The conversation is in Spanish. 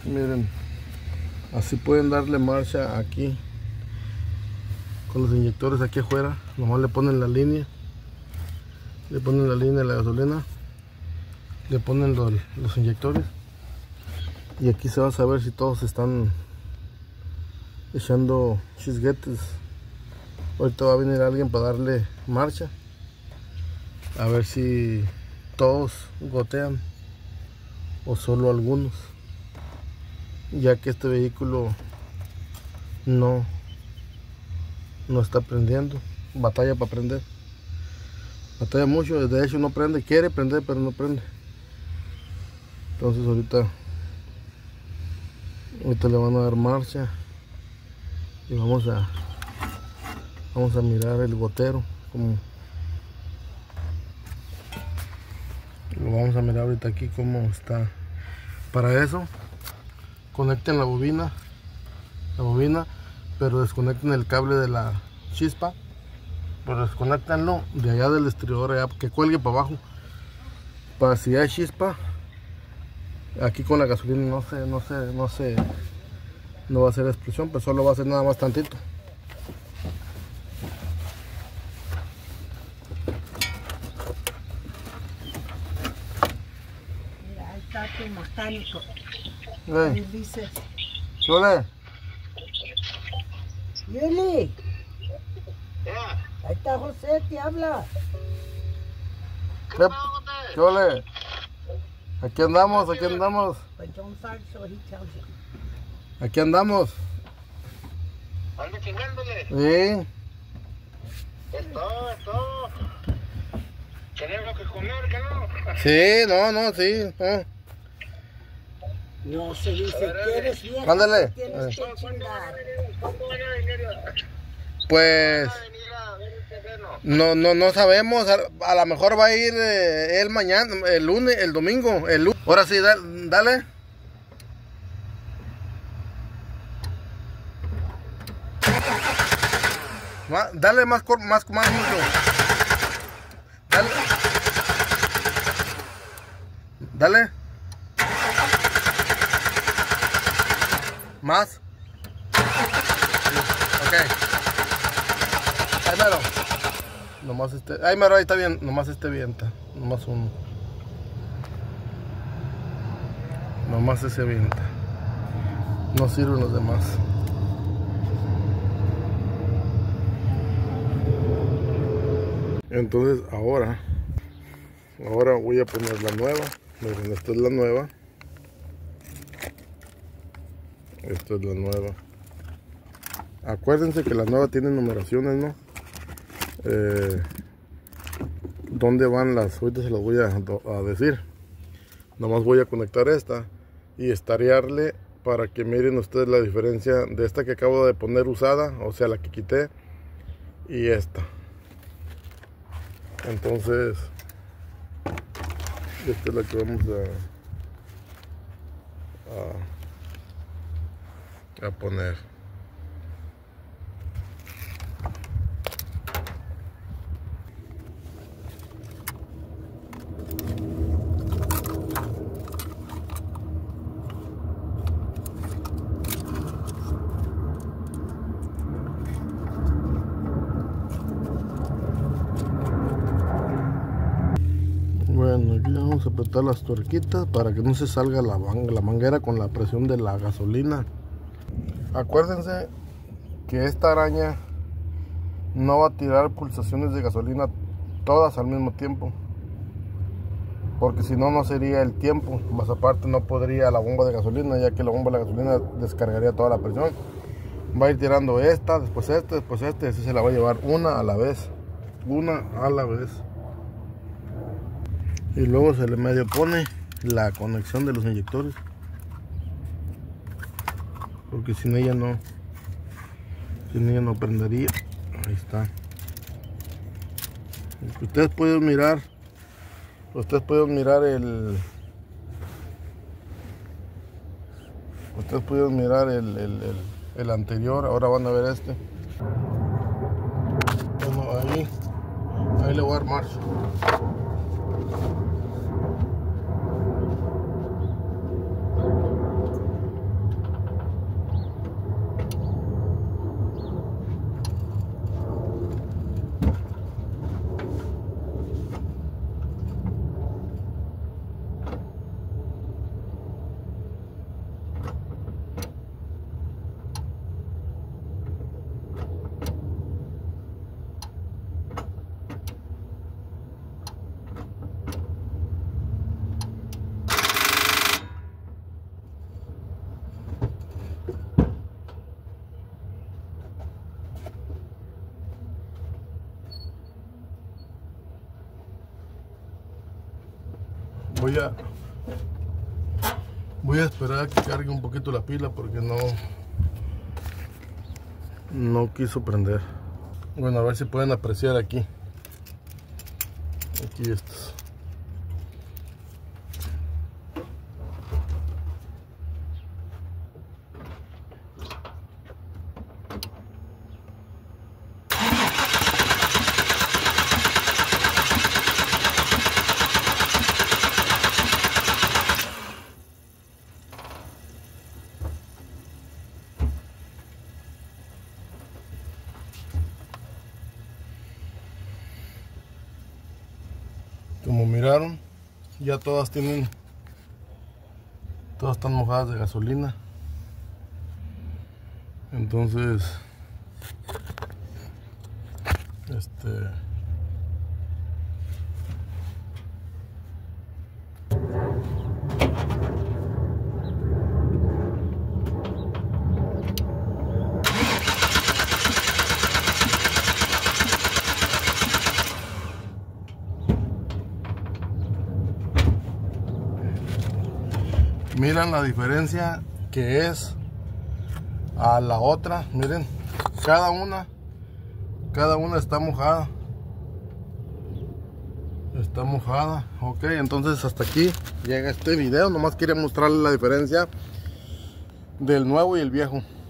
Miren, así pueden darle marcha aquí con los inyectores aquí afuera. Nomás le ponen la línea, le ponen la línea de la gasolina, le ponen los inyectores y aquí se va a saber si todos están echando chisguetes. Ahorita va a venir alguien para darle marcha a ver si todos gotean o solo algunos, ya que este vehículo no está prendiendo. Batalla para prender, batalla mucho. De hecho no prende, quiere prender pero no prende. Entonces ahorita le van a dar marcha y vamos a mirar el gotero, como lo vamos a mirar ahorita aquí cómo está. Para eso conecten la bobina, pero desconecten el cable de la chispa, pero desconectenlo de allá del exterior, allá, que cuelgue para abajo, para si hay chispa aquí con la gasolina no va a hacer explosión, pero solo va a hacer nada más tantito. Mira, ahí está tu mecánico. Hey. Dice, Yole. Yuli, ahí está José, te habla. Yole. Aquí andamos. But don't start so he tells you. Aquí andamos. Ando chingándole. Sí. Esto. Tenemos que comer, ¿qué no? Sí, sí. No se dice, ¿quieres vieja? Ándale. Tienes que chingar. ¿Cuándo van a venir? Pues ¿Van a venir a ver el terreno? no sabemos. A lo mejor va a ir él mañana, el lunes, el domingo, el lunes. Ahora sí, dale. Dale más mucho. Dale. Más. Ok. Ahí mero. Nomás ahí mero, ahí está bien. Nomás vienta. Nomás uno. Nomás ese vienta. No sirven los demás. Entonces ahora voy a poner la nueva. Miren, esta es la nueva. Esta es la nueva. Acuérdense que la nueva tiene numeraciones, ¿no? ¿Dónde van las? Ahorita se las voy a decir. Nomás voy a conectar esta y estarearle para que miren ustedes la diferencia de esta que acabo de poner usada, o sea, la que quité, y esta. Entonces esta es la que vamos a poner. Bueno, aquí vamos a apretar las tuerquitas para que no se salga la manguera con la presión de la gasolina. Acuérdense que esta araña no va a tirar pulsaciones de gasolina todas al mismo tiempo, porque si no, no sería el tiempo. Más aparte no podría la bomba de gasolina, ya que la bomba de gasolina descargaría toda la presión. Va a ir tirando esta, después esta, así se la va a llevar una a la vez. Y luego se le medio pone la conexión de los inyectores, porque sin ella no prendería. Ahí está. Ustedes pueden mirar el anterior. Ahora van a ver este. Bueno, ahí le voy a dar marcha. Voy a esperar a que cargue un poquito la pila porque no quiso prender. Bueno, a ver si pueden apreciar aquí estos. Como miraron, ya todas están mojadas de gasolina. Entonces, miran la diferencia que es a la otra. Miren, cada una está mojada. Ok, entonces hasta aquí llega este video. Nomás quería mostrarles la diferencia del nuevo y el viejo.